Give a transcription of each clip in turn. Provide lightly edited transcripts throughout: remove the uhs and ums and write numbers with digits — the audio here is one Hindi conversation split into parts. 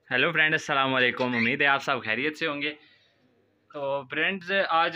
हेलो फ्रेंड्स, अस्सलाम वालेकुम। उम्मीद है आप सब खैरियत से होंगे। तो फ्रेंड्स, आज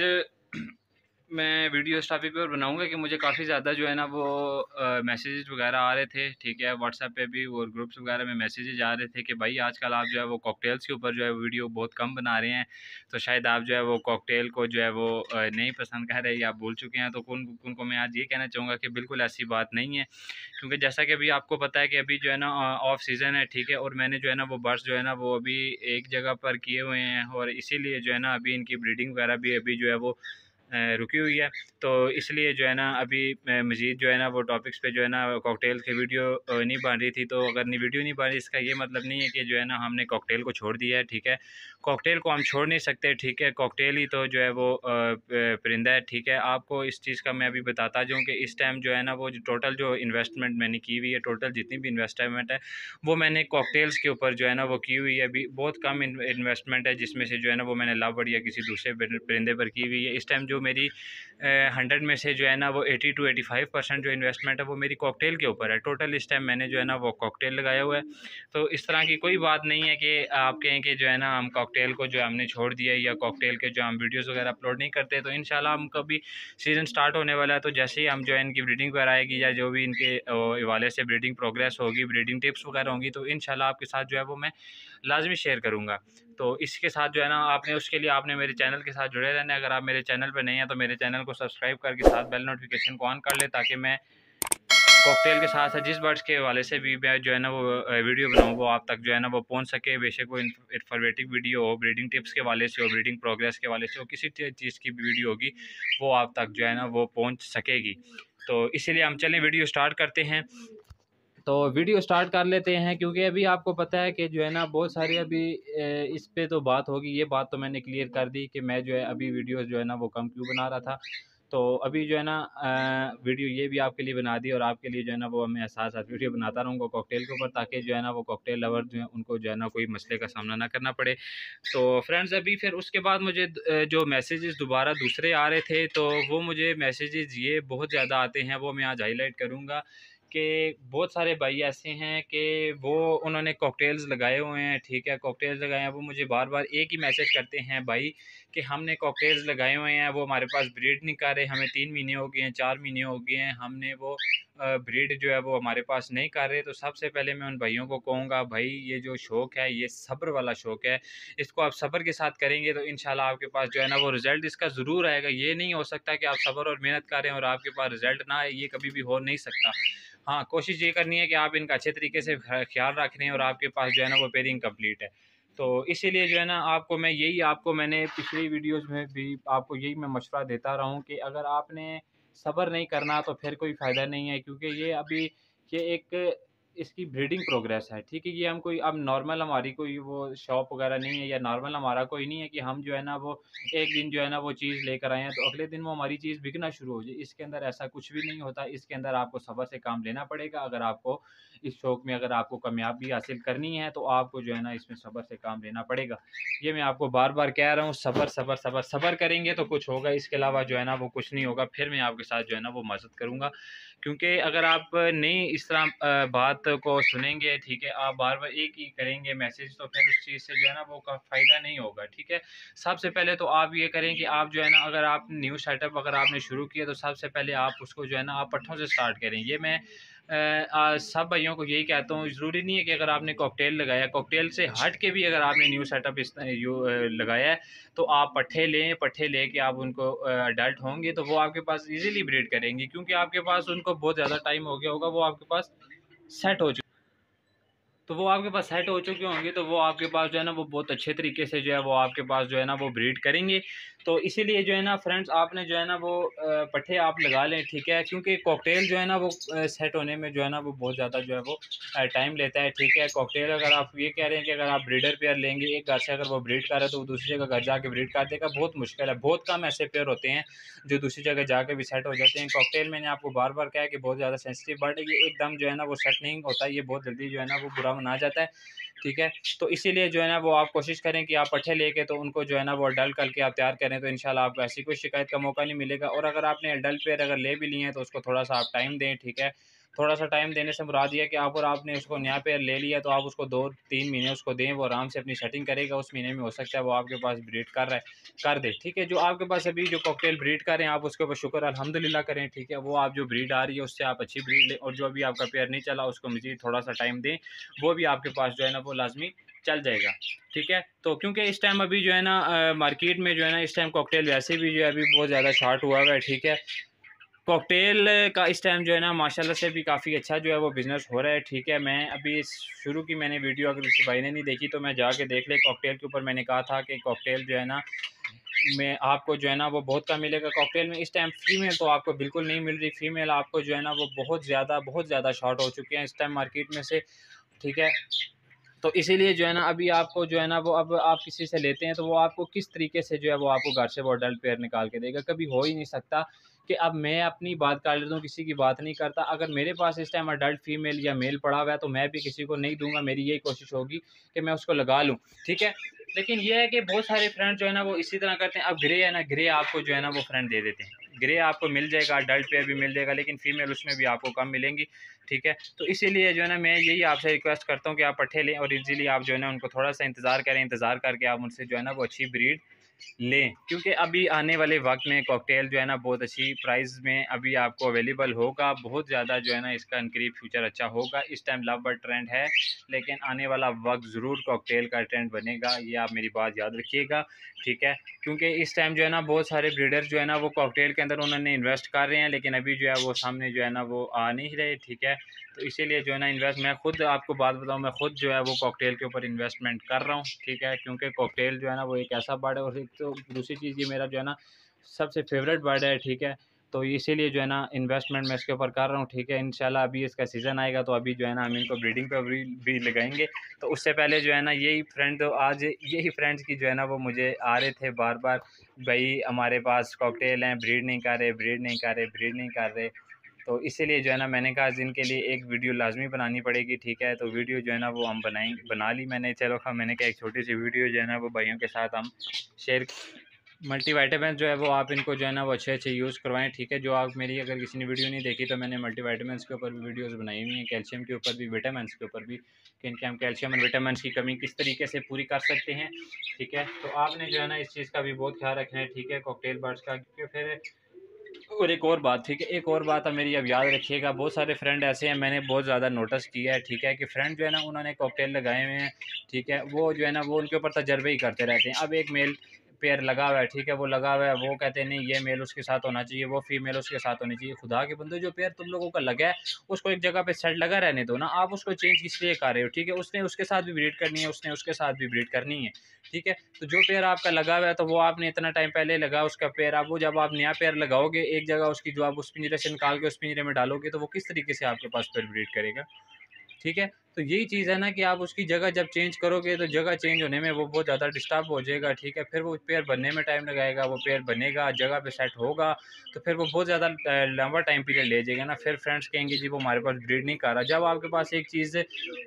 मैं वीडियो इस टॉपिक पर बनाऊंगा कि मुझे काफ़ी ज़्यादा जो है ना वो मैसेजेस वगैरह आ रहे थे, ठीक है। व्हाट्सएप पे भी और ग्रुप्स वगैरह में मैसेजेस आ रहे थे कि भाई आजकल आप जो है वो कॉकटेल्स के ऊपर जो है वीडियो बहुत कम बना रहे हैं, तो शायद आप जो है वो कॉकटेल को जो है वो नहीं पसंद कर रहे या भूल चुके हैं। तो कौन को मैं आज ये कहना चाहूँगा कि बिल्कुल ऐसी बात नहीं है, क्योंकि जैसा कि अभी आपको पता है कि अभी जो है ना ऑफ सीज़न है, ठीक है। और मैंने जो है ना वो बर्ड्स जो है ना वो अभी एक जगह पर किए हुए हैं, और इसीलिए जो है ना अभी इनकी ब्रीडिंग वगैरह भी अभी जो है वो रुकी हुई है। तो इसलिए जो है ना अभी मज़ीद जो है ना वो टॉपिक्स पे जो है ना कॉकटेल की वीडियो नहीं बन रही थी। तो अगर वीडियो नहीं बन रही, इसका ये मतलब नहीं है कि जो है ना हमने कॉकटेल को छोड़ दिया है, ठीक है। कॉकटेल को हम छोड़ नहीं सकते, ठीक है। कॉकटेल ही तो जो है वो परिंदा है, ठीक है। आपको इस चीज़ का मैं अभी बताता जाऊँ कि इस टाइम जो है ना वो टोटल जो इन्वेस्टमेंट मैंने की हुई है, टोटल जितनी भी इन्वेस्टमेंट है वो मैंने कॉकटेल्स के ऊपर जो है ना वो की हुई है। अभी बहुत कम इन्वेस्टमेंट है, जिसमें से जो है ना वो मैंने लव बर्ड या किसी दूसरे परिंदे पर की हुई है। इस टाइम जो मेरी 100 में से जो है ना वो 80 to 85% जो इन्वेस्टमेंट है वो मेरी कॉकटेल के ऊपर है। टोटल इस टाइम मैंने जो है ना वो कॉकटेल लगाया हुआ है। तो इस तरह की कोई बात नहीं है कि आप कहें कि जो है ना हम कॉकटेल को जो हमने छोड़ दिया, या कॉकटेल के जो हम वीडियोस वगैरह अपलोड नहीं करते। तो इंशाल्लाह हम कभी सीज़न स्टार्ट होने वाला है, तो जैसे ही हम जो है इनकी ब्रीडिंग वगैरह आएगी, या जो भी इनके हवाले से ब्रीडिंग प्रोग्रेस होगी, ब्रीडिंग टिप्स वगैरह होंगी, तो इंशाल्लाह आपके साथ जो है वो मैं लाजमी शेयर करूँगा। तो इसके साथ जो है ना आपने उसके लिए आपने मेरे चैनल के साथ जुड़े रहना है। अगर आप मेरे चैनल पर नहीं हैं तो मेरे चैनल को सब्सक्राइब करके साथ बेल नोटिफिकेशन को ऑन कर ले, ताकि मैं कॉकटेल के साथ साथ जिस बर्ड्स के हवाले से भी मैं जो है ना वो वीडियो बनाऊँ वो आप तक जो है ना वो पहुंच सके। बेशक वो इन्फॉर्मेटिव वीडियो हो, ब्रीडिंग टिप्स के हवाले से हो, ब्रीडिंग प्रोग्रेस के हवाले से हो, किसी चीज़ की भी वीडियो होगी वो आप तक जो है ना वो पहुंच सकेगी। तो इसीलिए हम चलें वीडियो स्टार्ट करते हैं। तो वीडियो स्टार्ट कर लेते हैं, क्योंकि अभी आपको पता है कि जो है ना बहुत सारी अभी इस पे तो बात होगी। ये बात तो मैंने क्लियर कर दी कि मैं जो है अभी वीडियो जो है ना वो कम क्यों बना रहा था। तो अभी जो है ना वीडियो ये भी आपके लिए बना दी, और आपके लिए जो है ना वो मैं साथ साथ वीडियो बनाता रहूँगा कॉकटेल के ऊपर, ताकि जो है ना वो कॉकटेल लवर जो है उनको जो है ना कोई मसले का सामना ना करना पड़े। तो फ्रेंड्स, अभी फिर उसके बाद मुझे जो मैसेजेस दोबारा दूसरे आ रहे थे, तो वो मुझे मैसेजेस ये बहुत ज़्यादा आते हैं, वो मैं आज हाईलाइट करूँगा। कि बहुत सारे भाई ऐसे हैं कि वो उन्होंने कॉकटेल्स लगाए हुए हैं, ठीक है। कॉकटेल्स लगाए हैं, वो मुझे बार बार एक ही मैसेज करते हैं भाई कि हमने कॉकटेल्स लगाए हुए हैं, वो हमारे पास ब्रीड नहीं कर रहे, हमें 3 महीने हो गए हैं, 4 महीने हो गए हैं, हमने वो ब्रीड जो है वो हमारे पास नहीं कर रहे। तो सबसे पहले मैं उन भाइयों को कहूँगा, भाई ये जो शौक़ है ये सब्र वाला शौक़ है। इसको आप सब्र के साथ करेंगे तो इंशाल्लाह आपके पास जो है ना वो रिज़ल्ट इसका ज़रूर आएगा। ये नहीं हो सकता कि आप सब्र और मेहनत करें और आपके पास रिज़ल्ट ना आए, ये कभी भी हो नहीं सकता। हाँ, कोशिश ये करनी है कि आप इनका अच्छे तरीके से ख्याल रख रहे हैं, और आपके पास जो है ना वो पेयरिंग कंप्लीट है। तो इसीलिए जो है ना आपको मैंने पिछली वीडियोज़ में भी आपको यही मैं मशवरा देता रहा हूँ कि अगर आपने सब्र नहीं करना तो फिर कोई फ़ायदा नहीं है, क्योंकि ये एक इसकी ब्रीडिंग प्रोग्रेस है, ठीक है। ये हम कोई अब नॉर्मल हमारी कोई वो शॉप वगैरह नहीं है, या नॉर्मल हमारा कोई नहीं है कि हम जो है ना वो एक दिन जो है ना वो चीज़ लेकर आए हैं तो अगले दिन वो हमारी चीज़ बिकना शुरू हो जाए। इसके अंदर ऐसा कुछ भी नहीं होता। इसके अंदर आपको सब्र से काम लेना पड़ेगा। अगर आपको इस शौक में अगर आपको कामयाबी हासिल करनी है, तो आपको जो है ना इसमें सब्र से काम लेना पड़ेगा। ये मैं आपको बार-बार कह रहा हूँ, सब्र, सब्र, सब्र, सब्र करेंगे तो कुछ होगा, इसके अलावा जो है ना वो कुछ नहीं होगा। फिर मैं आपके साथ जो है ना वो मदद करूँगा, क्योंकि अगर आप नहीं इस तरह बात को सुनेंगे, ठीक है, आप बार-बार एक ही करेंगे मैसेज, तो फिर उस चीज़ से जो है ना वो का फ़ायदा नहीं होगा, ठीक है। सबसे पहले तो आप ये करें कि आप जो है ना अगर आप न्यू सेटअप अगर आपने शुरू किया, तो सबसे पहले आप उसको जो है ना आप पट्ठों से स्टार्ट करें। ये मैं सब भाइयों को यही कहता हूँ। ज़रूरी नहीं है कि अगर आपने कॉकटेल लगाया, कॉकटेल से हट के भी अगर आपने न्यू सेटअप लगाया है, तो आप पट्ठे लें। पट्ठे लेके आप उनको अडल्ट होंगे तो वो आपके पास ईज़िली ब्रीड करेंगी, क्योंकि आपके पास उनको बहुत ज़्यादा टाइम हो गया होगा, वो आपके पास सेट हो तो वो आपके पास सेट हो चुके होंगे, तो वो आपके पास जो है ना वो बहुत अच्छे तरीके से जो है वो आपके पास जो है ना वो ब्रीड करेंगे। तो इसीलिए जो है ना फ्रेंड्स, आपने जो है ना वो पट्ठे आप लगा लें, ठीक है। क्योंकि कॉकटेल जो है ना वो सेट होने में जो है ना वो बहुत ज़्यादा जो है वो टाइम लेता है, ठीक है। कॉकटेल अगर आप ये कह रहे हैं कि अगर आप ब्रीडर पेयर लेंगे एक घर से, अगर वो ब्रीड कर रहे हैं तो वो दूसरी जगह घर जाके ब्रीड कर देगा, बहुत मुश्किल है। बहुत कम ऐसे पेयर होते हैं जो दूसरी जगह जाके भी सेट हो जाते हैं। कॉकटेल मैंने आपको बार-बार कहा है कि बहुत ज़्यादा सेंसिटिव बर्ड है, ये एकदम जो है ना वो सेट नहीं होता, ये बहुत जल्दी जो है ना वो बुरा मना जाता है, ठीक है। तो इसीलिए जो है ना वो आप कोशिश करें कि आप पट्ठे लेके तो उनको जो है ना वो अडल्ट करके आप तैयार करें, तो इंशाल्लाह आपको ऐसी कोई शिकायत का मौका नहीं मिलेगा। और अगर आपने अडल्ट पेयर अगर ले भी लिए हैं तो उसको थोड़ा-सा आप टाइम दें, ठीक है। थोड़ा सा टाइम देने से मुराद ये कि आप और आपने उसको नया पेयर ले लिया तो आप उसको 2-3 महीने उसको दें, वो आराम से अपनी सेटिंग करेगा। उस महीने में हो सकता है वो आपके पास ब्रीड कर रहा है, कर दे, ठीक है। जो आपके पास अभी जो कॉकटेल ब्रीड कर रहे हैं आप उसके ऊपर शुक्र अल्हम्दुलिल्लाह करें, ठीक है। वो आप जो ब्रीड आ रही है उससे आप अच्छी ब्रीड लें, और जो अभी आपका पेयर नहीं चला उसको मज़ीद थोड़ा सा टाइम दें, वो भी आपके पास जो है ना वो लाजमी चल जाएगा, ठीक है। तो क्योंकि इस टाइम अभी जो है ना मार्केट में जो है ना इस टाइम कॉकटेल वैसे भी जो है अभी बहुत ज़्यादा शॉर्ट हुआ हुआ है, ठीक है। कॉकटेल का इस टाइम जो है ना माशाल्लाह से भी काफ़ी अच्छा जो है वो बिज़नेस हो रहा है, ठीक है। मैं अभी शुरू की मैंने वीडियो अगर किसी भाई ने नहीं देखी तो मैं जाके देख ले, कॉकटेल के ऊपर मैंने कहा था कि कॉकटेल जो है ना में आपको जो है ना वो बहुत कम मिलेगा। कॉकटेल में इस टाइम फीमेल तो आपको बिल्कुल नहीं मिल रही, फीमेल आपको जो है ना वो बहुत ज़्यादा शॉर्ट हो चुकी हैं इस टाइम मार्केट में से, ठीक है। तो इसीलिए जो है ना अभी आपको जो है ना वो अब आप किसी से लेते हैं तो वो आपको किस तरीके से जो है वो आपको घर से वो अडल्ट पेयर निकाल के देगा, कभी हो ही नहीं सकता कि अब मैं अपनी बात कर लेता हूँ, किसी की बात नहीं करता। अगर मेरे पास इस टाइम अडल्ट फीमेल या मेल पड़ा हुआ है तो मैं भी किसी को नहीं दूंगा, मेरी यही कोशिश होगी कि मैं उसको लगा लूँ, ठीक है। लेकिन ये है कि बहुत सारे फ्रेंड जो है ना वो इसी तरह करते हैं। अब ग्रे है ना, ग्रे आपको जो है ना वो फ्रेंड दे देते हैं, ग्रे आपको मिल जाएगा, अडल्ट पेयर भी मिल जाएगा, लेकिन फीमेल उसमें भी आपको कम मिलेंगी, ठीक है। तो इसीलिए जो है ना मैं यही आपसे रिक्वेस्ट करता हूँ कि आप पट्ठे लें और इजीली आप जो है ना उनको थोड़ा सा इंतज़ार करें, इंतज़ार करके आप उनसे जो है ना वो अच्छी ब्रीड लें, क्योंकि अभी आने वाले वक्त में कॉकटेल जो है ना बहुत अच्छी प्राइस में अभी आपको अवेलेबल होगा, बहुत ज़्यादा जो है ना इसका इनकरीब फ्यूचर अच्छा होगा। इस टाइम लव बर्ड ट्रेंड है, लेकिन आने वाला वक्त ज़रूर कॉकटेल का ट्रेंड बनेगा, ये आप मेरी बात याद रखिएगा, ठीक है। क्योंकि इस टाइम जो है ना बहुत सारे ब्रीडर जो है ना वो कॉकटेल के अंदर उन्होंने इन्वेस्ट कर रहे हैं, लेकिन अभी जो है वो सामने जो है ना वो आ नहीं रहे, ठीक है। तो इसीलिए जो है ना इन्वेस्ट, मैं खुद आपको बात बताऊं, मैं खुद जो है वो कॉकटेल के ऊपर इन्वेस्टमेंट कर रहा हूं, ठीक है। क्योंकि कॉकटेल जो है ना वो एक ऐसा बर्ड है, और एक तो दूसरी चीज़ ये मेरा जो है ना सबसे फेवरेट बर्ड है, ठीक है। तो इसीलिए जो है ना इन्वेस्टमेंट मैं इसके ऊपर कर रहा हूँ, ठीक है। इंशाल्लाह अभी इसका सीज़न आएगा तो अभी जो है ना हम इनको ब्रीडिंग पे भी लगाएंगे। तो उससे पहले जो है ना यही फ्रेंड, तो आज यही फ्रेंड्स की जो है ना वो मुझे आ रहे थे बार बार, भाई हमारे पास कॉकटेल हैं, ब्रीड नहीं कर रहे, ब्रीड नहीं कर रहे, ब्रीड नहीं कर रहे। तो इसीलिए जो है ना मैंने कहा इनके लिए एक वीडियो लाजमी बनानी पड़ेगी, ठीक है। तो वीडियो जो है ना वो हम बना ली मैंने, चलो हाँ मैंने कहा एक छोटी सी वीडियो जो है ना वो भाइयों के साथ हम शेयर। मल्टीवाइटामिन जो है वो आप इनको जो है ना वो अच्छे अच्छे यूज़ करवाएं, ठीक है। जो आप मेरी अगर किसी ने वीडियो नहीं देखी तो मैंने मल्टीवाइटामिन के ऊपर भी वीडियोस बनाई हुई हैं, कैल्शियम के ऊपर भी, विटामिन के ऊपर भी, कि इनके हम कैल्शियम और विटामिन की कमी किस तरीके से पूरी कर सकते हैं, ठीक है। तो आपने जो है ना इस चीज़ का भी बहुत ख्याल रखना है, ठीक है, कॉकटेल बर्ड्स का। क्योंकि फिर और एक और बात, ठीक है, एक और बात अब मेरी अब याद रखिएगा, बहुत सारे फ्रेंड ऐसे हैं मैंने बहुत ज़्यादा नोटिस किया है, ठीक है, कि फ्रेंड जो है ना उन्होंने कॉकटेल लगाए हुए हैं, ठीक है। वो जो है ना वो उनके ऊपर तजर्बे ही करते रहते हैं। अब एक मेल पेयर लगा हुआ है, ठीक है, वो लगा हुआ है, वो कहते हैं नहीं ये मेल उसके साथ होना चाहिए, वो फीमेल उसके साथ होनी चाहिए। खुदा के बंदो, जो पेयर तुम लोगों का लगा है उसको एक जगह पे सेट लगा रहने दो ना, आप उसको चेंज किस लिए कर रहे हो, ठीक है। उसने उसके साथ भी ब्रीड करनी है, उसने उसके साथ भी ब्रीड करनी है, ठीक है। तो जो पेयर आपका लगा हुआ है तो वो आपने इतना टाइम पहले लगा उसका पेयर, आप वो जब आप नया पेयर लगाओगे एक जगह उसकी, जो आप उस पिंजरे से निकाल के उस पिंजरे में डालोगे तो वो किस तरीके से आपके पास पेयर ब्रीड करेगा, ठीक है। तो यही चीज़ है ना कि आप उसकी जगह जब चेंज करोगे तो जगह चेंज होने में वो बहुत ज़्यादा डिस्टर्ब हो जाएगा, ठीक है। फिर वो पेयर बनने में टाइम लगाएगा, वो पेयर बनेगा, जगह पे सेट होगा, तो फिर वो बहुत ज़्यादा लंबा टाइम पीरियड ले जाएगा ना। फिर फ्रेंड्स कहेंगे जी वो हमारे पास ब्रीड नहीं कर रहा। जब आपके पास एक चीज़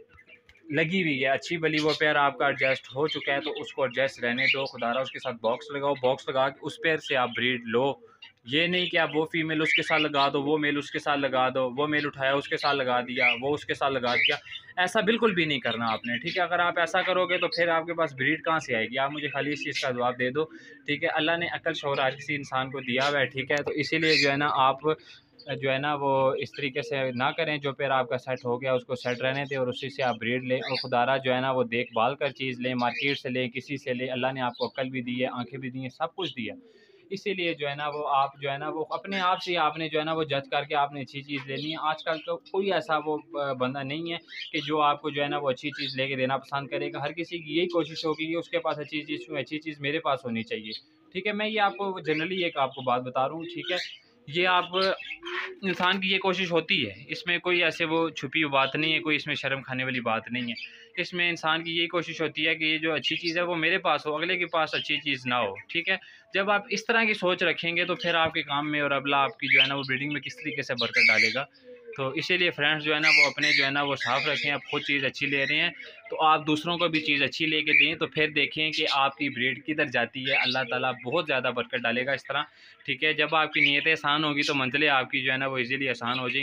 लगी हुई है अच्छी भली, वो पेयर आपका एडजस्ट हो चुका है तो उसको एडजस्ट रहने दो, खुदारा उसके साथ बॉक्स लगाओ, बॉक्स लगा के उस पेयर से आप ब्रीड लो। ये नहीं कि आप वो फीमेल उसके साथ लगा दो, वो मेल उसके साथ लगा दो, वो मेल उठाया उसके साथ लगा दिया, वो उसके साथ लगा दिया। ऐसा बिल्कुल भी नहीं करना आपने, ठीक है। अगर आप ऐसा करोगे तो फिर आपके पास ब्रीड कहाँ से आएगी। आप मुझे खाली इस चीज़ का जवाब दे दो, ठीक है। अल्लाह ने अकल शौर हर किसी इंसान को दिया हुआ है, ठीक है। तो इसीलिए जो है ना आप जो है ना वो इस तरीके से ना करें, जो पेड़ आपका सेट हो गया उसको सेट रहने दें और उसी से आप ब्रीड लें, और खुदारा जो है ना वो देखभाल कर चीज़ लें, मार्केट से लें, किसी से लें। अल्लाह ने आपको अक्ल भी दी है, आंखें भी दी हैं, सब कुछ दिया। इसीलिए जो है ना वो आप जो है ना वो अपने आप से आपने जो है ना वो जज करके आपने अच्छी चीज़ लेनी है। आजकल तो कोई ऐसा वो बंदा नहीं है कि जो आपको जो है ना वो अच्छी चीज़ लेके देना पसंद करेगा। हर किसी की यही कोशिश होगी कि उसके पास अच्छी चीज़ मेरे पास होनी चाहिए, ठीक है। मैं ये आपको जनरली एक आपको बात बता रहा हूँ, ठीक है। ये आप इंसान की ये कोशिश होती है, इसमें कोई ऐसे वो छुपी हुई बात नहीं है, कोई इसमें शर्म खाने वाली बात नहीं है। इसमें इंसान की यही कोशिश होती है कि ये जो अच्छी चीज़ है वो मेरे पास हो, अगले के पास अच्छी चीज़ ना हो, ठीक है। जब आप इस तरह की सोच रखेंगे तो फिर आपके काम में और अगला आपकी जो है ना वो ब्रीडिंग में किस तरीके से बरकत डालेगा। तो इसीलिए फ्रेंड्स जो है ना वो अपने जो है ना वो साफ़ रखें। आप खुद चीज़ अच्छी ले रहे हैं तो आप दूसरों को भी चीज़ अच्छी लेके दें, तो फिर देखें कि आपकी ब्रीड किधर जाती है। अल्लाह ताला बहुत ज़्यादा बरकत डालेगा इस तरह, ठीक है। जब आपकी नीयतें आसान होगी तो मंजिलें आपकी जो है ना वो इजीली आसान हो जाएंगी।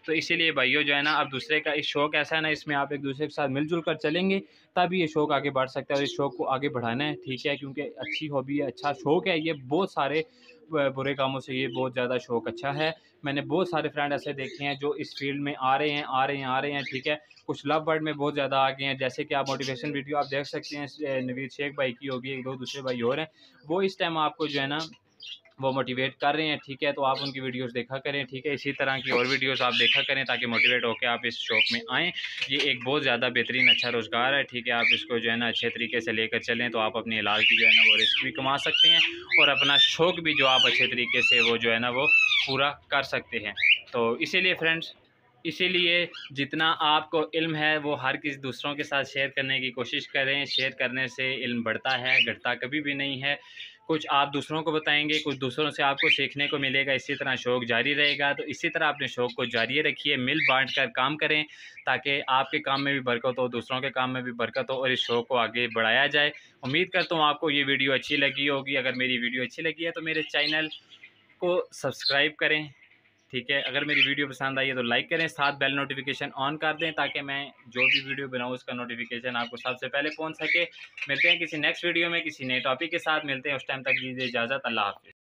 तो इसीलिए भाइयों जो है ना, अब दूसरे का इस शौक़ ऐसा है ना, इसमें आप एक दूसरे के साथ मिलजुल कर चलेंगे तभी ये शौक़ आगे बढ़ सकता है, और इस शौक़ को आगे बढ़ाना है, ठीक है, क्योंकि अच्छी हॉबी है, अच्छा शौक़ है ये। बहुत सारे बुरे कामों से ये बहुत ज़्यादा शौक़ अच्छा है। मैंने बहुत सारे फ्रेंड ऐसे देखे हैं जो इस फील्ड में आ रहे हैं, ठीक है। कुछ लव बर्ड में बहुत ज़्यादा आगे हैं, जैसे कि आप मोटिवेशन वीडियो आप देख सकते हैं, नवीद शेख भाई की होगी, 1-2 दूसरे भाई और हैं, वो इस टाइम आपको जो है ना वो मोटिवेट कर रहे हैं, ठीक है। तो आप उनकी वीडियोस देखा करें, ठीक है। इसी तरह की और वीडियोस आप देखा करें ताकि मोटिवेट होकर आप इस शौक़ में आएँ। ये एक बहुत ज़्यादा बेहतरीन अच्छा रोज़गार है, ठीक है। आप इसको जो है ना अच्छे तरीके से लेकर चलें तो आप अपनी हलाल की जो है ना वो रिस्क भी कमा सकते हैं, और अपना शौक़ भी जो आप अच्छे तरीके से वो जो है ना वो पूरा कर सकते हैं। तो इसीलिए फ्रेंड्स, इसीलिए जितना आपको इल्म है वो हर किसी दूसरों के साथ शेयर करने की कोशिश करें। शेयर करने से इल्म बढ़ता है, घटता कभी भी नहीं है। कुछ आप दूसरों को बताएँगे, कुछ दूसरों से आपको सीखने को मिलेगा, इसी तरह शौक़ जारी रहेगा। तो इसी तरह अपने शौक़ को जारी रखिए, मिल-बाँट कर काम करें ताकि आपके काम में भी बरकत हो, दूसरों के काम में भी बरकत हो, और इस शौक़ को आगे बढ़ाया जाए। उम्मीद करता हूँ आपको ये वीडियो अच्छी लगी होगी। अगर मेरी वीडियो अच्छी लगी है तो मेरे चैनल को सब्सक्राइब करें, ठीक है। अगर मेरी वीडियो पसंद आई है तो लाइक करें, साथ बेल नोटिफिकेशन ऑन कर दें ताकि मैं जो भी वीडियो बनाऊँ उसका नोटिफिकेशन आपको सबसे पहले पहुंच सके। मिलते हैं किसी नेक्स्ट वीडियो में, किसी नए टॉपिक के साथ मिलते हैं। उस टाइम तक दीजिए इजाज़त। अल्लाह हाफ़िज़।